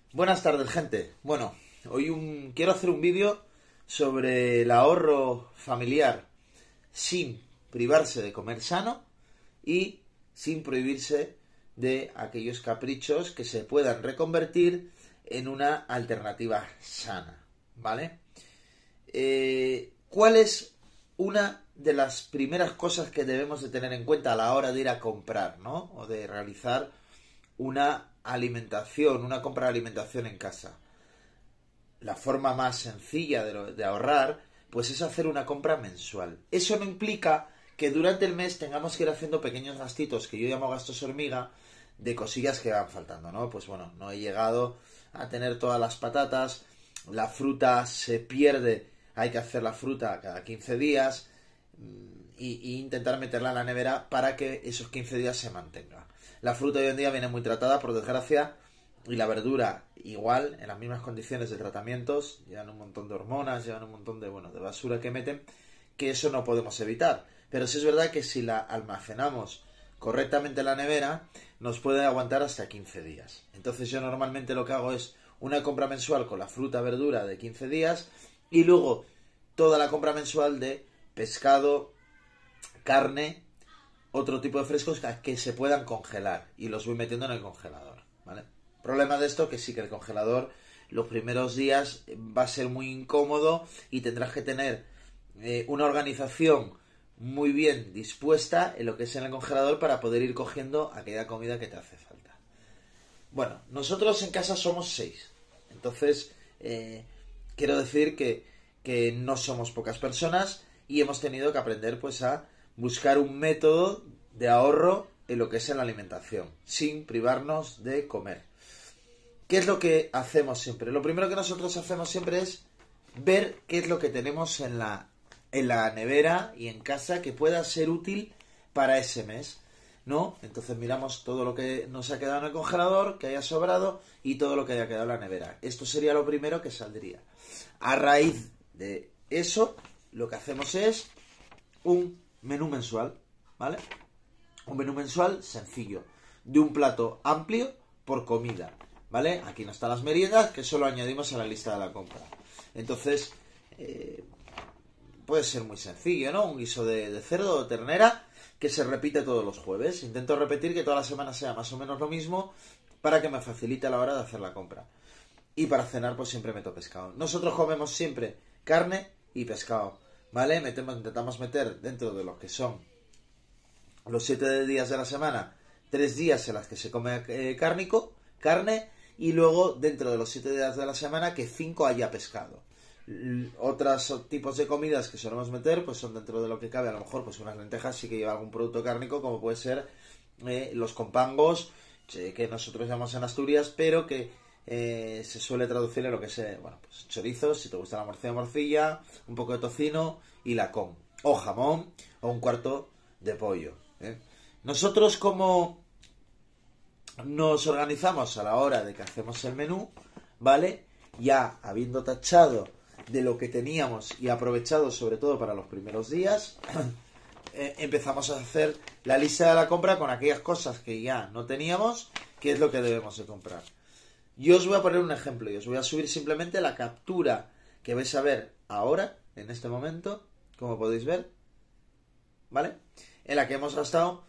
Buenas tardes, gente. Bueno, hoy quiero hacer un vídeo sobre el ahorro familiar sin privarse de comer sano y sin prohibirse de aquellos caprichos que se puedan reconvertir en una alternativa sana, ¿vale? ¿Cuál es una de las primeras cosas que debemos de tener en cuenta a la hora de ir a comprar, ¿no? O de realizar una alimentación, una compra de alimentación en casa? La forma más sencilla de ahorrar, pues es hacer una compra mensual. Eso no implica que durante el mes tengamos que ir haciendo pequeños gastitos, que yo llamo gastos hormiga, de cosillas que van faltando, ¿no? Pues bueno, no he llegado a tener todas las patatas, la fruta se pierde, hay que hacer la fruta cada 15 días y intentar meterla en la nevera para que esos 15 días se mantenga. La fruta hoy en día viene muy tratada, por desgracia, y la verdura igual, en las mismas condiciones de tratamientos, llevan un montón de hormonas, llevan un montón de basura que meten, que eso no podemos evitar. Pero sí es verdad que si la almacenamos correctamente en la nevera, nos puede aguantar hasta 15 días. Entonces yo normalmente lo que hago es una compra mensual con la fruta, verdura de 15 días y luego toda la compra mensual de pescado, carne, otro tipo de frescos que se puedan congelar y los voy metiendo en el congelador, ¿vale? Problema de esto que sí que el congelador los primeros días va a ser muy incómodo y tendrás que tener una organización muy bien dispuesta en lo que es en el congelador para poder ir cogiendo aquella comida que te hace falta. Bueno, nosotros en casa somos 6, entonces quiero decir que no somos pocas personas y hemos tenido que aprender pues a buscar un método de ahorro en lo que es en la alimentación, sin privarnos de comer. ¿Qué es lo que hacemos siempre? Lo primero que nosotros hacemos siempre es ver qué es lo que tenemos en la nevera y en casa que pueda ser útil para ese mes, ¿no? Entonces miramos todo lo que nos ha quedado en el congelador, que haya sobrado, y todo lo que haya quedado en la nevera. Esto sería lo primero que saldría. A raíz de eso, lo que hacemos es un menú mensual, ¿vale? Un menú mensual sencillo, de un plato amplio por comida, ¿vale? Aquí no están las meriendas, que eso lo añadimos a la lista de la compra. Entonces, puede ser muy sencillo, ¿no? Un guiso de cerdo o ternera que se repite todos los jueves. Intento repetir que toda la semana sea más o menos lo mismo para que me facilite a la hora de hacer la compra. Y para cenar, pues siempre meto pescado. Nosotros comemos siempre carne y pescado, ¿vale? Intentamos meter dentro de lo que son los 7 días de la semana, 3 días en las que se come carne, y luego dentro de los 7 días de la semana que 5 haya pescado. Otros tipos de comidas que solemos meter pues son dentro de lo que cabe, a lo mejor pues unas lentejas sí que lleva algún producto cárnico, como puede ser los compangos, que nosotros llamamos en Asturias, pero que se suele traducir en lo que es pues chorizos, si te gusta la morcilla, un poco de tocino y lacón, o jamón, o un cuarto de pollo. Nosotros, como nos organizamos a la hora de que hacemos el menú, ¿vale? Ya habiendo tachado de lo que teníamos y aprovechado sobre todo para los primeros días, empezamos a hacer la lista de la compra con aquellas cosas que ya no teníamos, que es lo que debemos de comprar. Yo os voy a poner un ejemplo y os voy a subir simplemente la captura que vais a ver ahora, en este momento, como podéis ver, ¿vale? En la que hemos gastado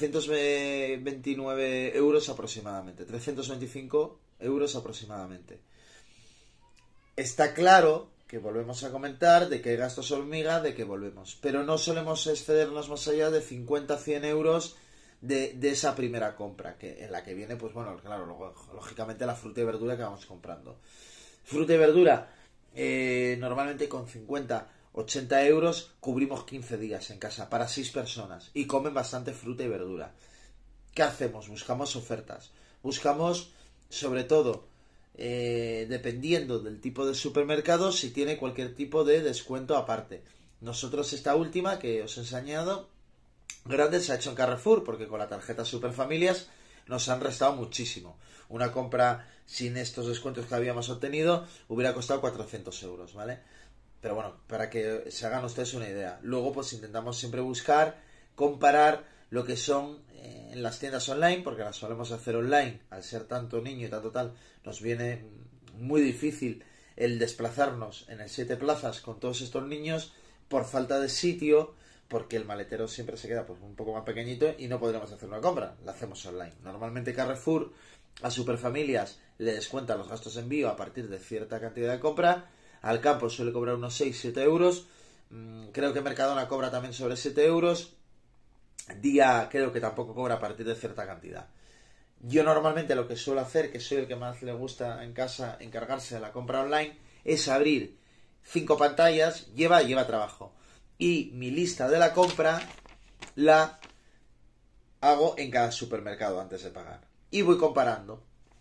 329 euros aproximadamente, 325 euros aproximadamente. Está claro que volvemos a comentar de que hay gastos hormiga, de que volvemos, pero no solemos excedernos más allá de 50-100 euros de esa primera compra, que en la que viene, pues bueno, claro, lógicamente la fruta y verdura que vamos comprando. Fruta y verdura, normalmente con 50-80 euros cubrimos 15 días en casa para 6 personas y comen bastante fruta y verdura. ¿Qué hacemos? Buscamos ofertas. Buscamos, sobre todo, dependiendo del tipo de supermercado, si tiene cualquier tipo de descuento aparte. Nosotros esta última que os he enseñado, grande, se ha hecho en Carrefour, porque con la tarjeta Superfamilias nos han restado muchísimo. Una compra sin estos descuentos que habíamos obtenido hubiera costado 400 euros, ¿vale? Pero bueno, para que se hagan ustedes una idea. Luego pues intentamos siempre buscar, comparar lo que son en las tiendas online, porque las solemos hacer online, al ser tanto niño y tanto tal, nos viene muy difícil el desplazarnos en el 7 plazas con todos estos niños por falta de sitio, porque el maletero siempre se queda pues un poco más pequeñito y no podremos hacer una compra, la hacemos online. Normalmente Carrefour a Superfamilias le descuenta los gastos de envío a partir de cierta cantidad de compra, al campo suele cobrar unos 6-7 euros, creo que Mercadona cobra también sobre 7 euros, Día creo que tampoco cobra a partir de cierta cantidad. Yo normalmente lo que suelo hacer, que soy el que más le gusta en casa encargarse de la compra online, es abrir 5 pantallas, lleva trabajo. Y mi lista de la compra la hago en cada supermercado antes de pagar. Y voy comparando.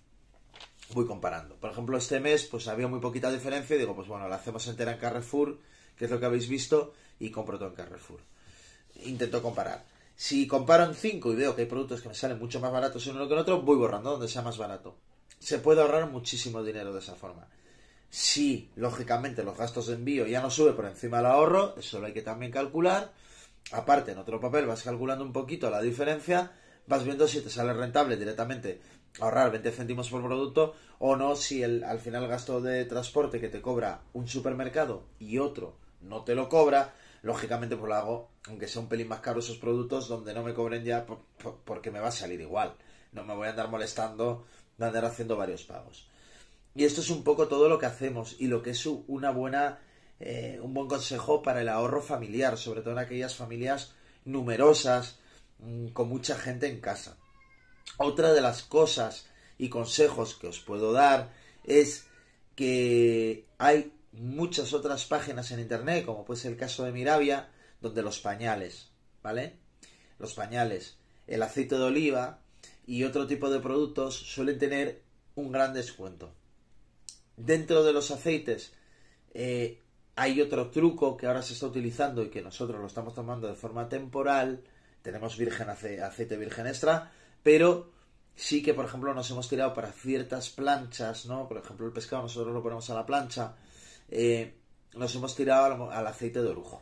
Por ejemplo, este mes pues había muy poquita diferencia y digo, pues bueno, la hacemos entera en Carrefour, que es lo que habéis visto, y compro todo en Carrefour. Intento comparar. Si comparo en 5 y veo que hay productos que me salen mucho más baratos en uno que en otro, voy borrando donde sea más barato. Se puede ahorrar muchísimo dinero de esa forma. Si, lógicamente, los gastos de envío ya no sube por encima del ahorro, eso lo hay que también calcular. Aparte, en otro papel vas calculando un poquito la diferencia, vas viendo si te sale rentable directamente ahorrar 20 céntimos por producto o no, si al final el gasto de transporte que te cobra un supermercado y otro no te lo cobra, lógicamente pues lo hago, aunque sea un pelín más caro esos productos, donde no me cobren ya porque me va a salir igual. No me voy a andar molestando de andar haciendo varios pagos. Y esto es un poco todo lo que hacemos y lo que es un buen consejo para el ahorro familiar, sobre todo en aquellas familias numerosas, con mucha gente en casa. Otra de las cosas y consejos que os puedo dar es que hay muchas otras páginas en internet, como puede ser el caso de Mirabia, donde los pañales, ¿vale? Los pañales, el aceite de oliva y otro tipo de productos suelen tener un gran descuento. Dentro de los aceites hay otro truco que ahora se está utilizando y que nosotros lo estamos tomando de forma temporal. Tenemos aceite virgen extra, pero sí que, por ejemplo, nos hemos tirado para ciertas planchas, ¿no? Por ejemplo, el pescado nosotros lo ponemos a la plancha. Nos hemos tirado al aceite de orujo.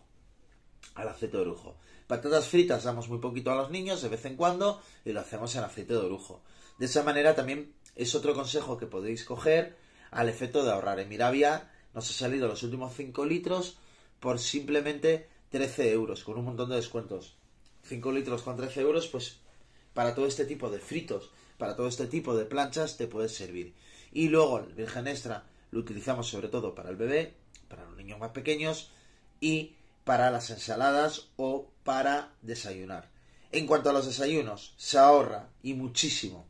Patatas fritas damos muy poquito a los niños de vez en cuando y lo hacemos en aceite de orujo. De esa manera también es otro consejo que podéis coger al efecto de ahorrar. En Mirabia nos ha salido los últimos 5 litros por simplemente 13 euros, con un montón de descuentos. 5 litros con 13 euros, pues para todo este tipo de fritos, para todo este tipo de planchas te puede servir. Y luego el virgen extra lo utilizamos sobre todo para el bebé, para los niños más pequeños y para las ensaladas o para desayunar. En cuanto a los desayunos, se ahorra y muchísimo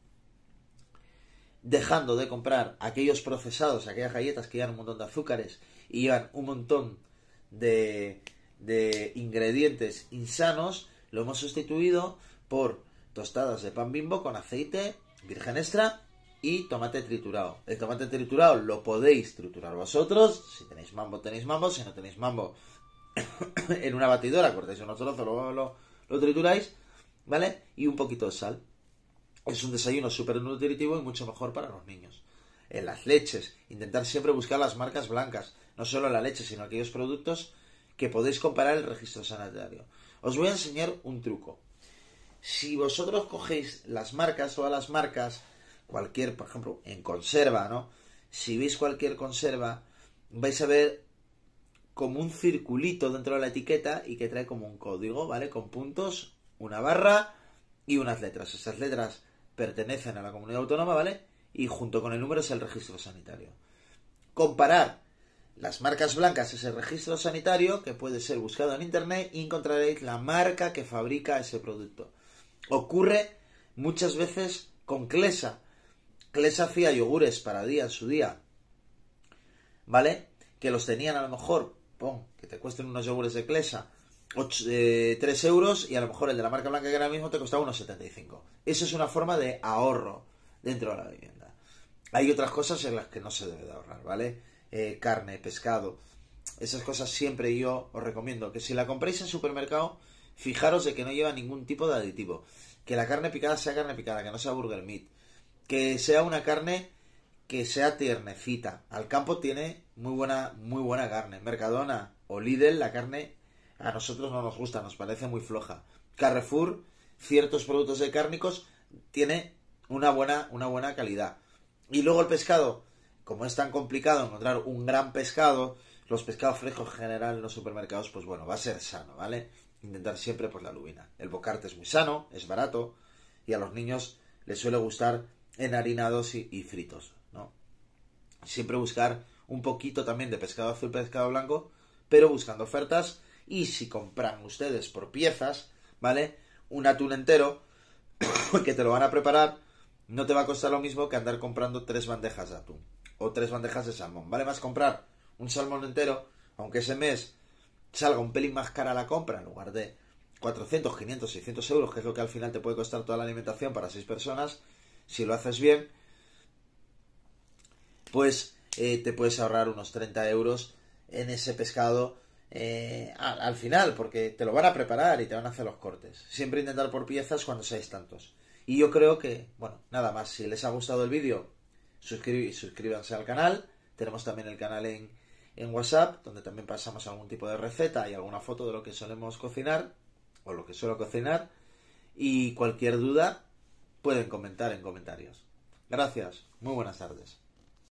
dejando de comprar aquellos procesados, aquellas galletas que llevan un montón de azúcares y llevan un montón de ingredientes insanos. Lo hemos sustituido por tostadas de pan Bimbo con aceite virgen extra y tomate triturado. El tomate triturado lo podéis triturar vosotros. Si tenéis mambo, tenéis mambo. Si no tenéis mambo, en una batidora cortáis unos trozos, lo trituráis, ¿vale? Y un poquito de sal. Es un desayuno súper nutritivo y mucho mejor para los niños. En las leches, intentar siempre buscar las marcas blancas, no solo la leche, sino aquellos productos que podéis comparar el registro sanitario. Os voy a enseñar un truco. Si vosotros cogéis las marcas, todas las marcas, cualquier, por ejemplo, en conserva, ¿no? Si veis cualquier conserva, vais a ver como un circulito dentro de la etiqueta y que trae como un código, ¿vale? Con puntos, una barra y unas letras. Esas letras pertenecen a la comunidad autónoma, ¿vale? Y junto con el número es el registro sanitario. Comparar las marcas blancas es el registro sanitario, que puede ser buscado en internet, y encontraréis la marca que fabrica ese producto. Ocurre muchas veces con Clesa. Clesa hacía yogures para día en su día, ¿vale? Que los tenían a lo mejor, que te cuesten unos yogures de Clesa 3 euros y a lo mejor el de la marca blanca que ahora mismo te costaba unos 75. Eso es una forma de ahorro dentro de la vivienda. Hay otras cosas en las que no se debe de ahorrar, ¿vale? Carne, pescado, esas cosas siempre yo os recomiendo que si la compréis en supermercado, fijaros de que no lleva ningún tipo de aditivo, que la carne picada sea carne picada, que no sea burger meat, que sea una carne que sea tiernecita. Al campo tiene muy buena carne. Mercadona o Lidl, la carne a nosotros no nos gusta, nos parece muy floja. Carrefour, ciertos productos de cárnicos tiene una buena calidad. Y luego el pescado, como es tan complicado encontrar un gran pescado, los pescados frescos en general en los supermercados, pues bueno, va a ser sano, ¿vale? Intentar siempre pues la lubina. El bocarte es muy sano, es barato y a los niños les suele gustar enharinados y fritos, ¿no? Siempre buscar un poquito también de pescado azul, pescado blanco, pero buscando ofertas. Y si compran ustedes por piezas, ¿vale? Un atún entero que te lo van a preparar, no te va a costar lo mismo que andar comprando 3 bandejas de atún o 3 bandejas de salmón. Vale más comprar un salmón entero, aunque ese mes salga un pelín más cara la compra, en lugar de 400, 500, 600 euros, que es lo que al final te puede costar toda la alimentación para 6 personas. Si lo haces bien, pues te puedes ahorrar unos 30 euros en ese pescado al final, porque te lo van a preparar y te van a hacer los cortes. Siempre intentar por piezas cuando seáis tantos. Y yo creo que, bueno, nada más. Si les ha gustado el vídeo, suscríbanse al canal. Tenemos también el canal en WhatsApp, donde también pasamos algún tipo de receta y alguna foto de lo que solemos cocinar, o lo que suelo cocinar. Y cualquier duda pueden comentar en comentarios. Gracias, muy buenas tardes.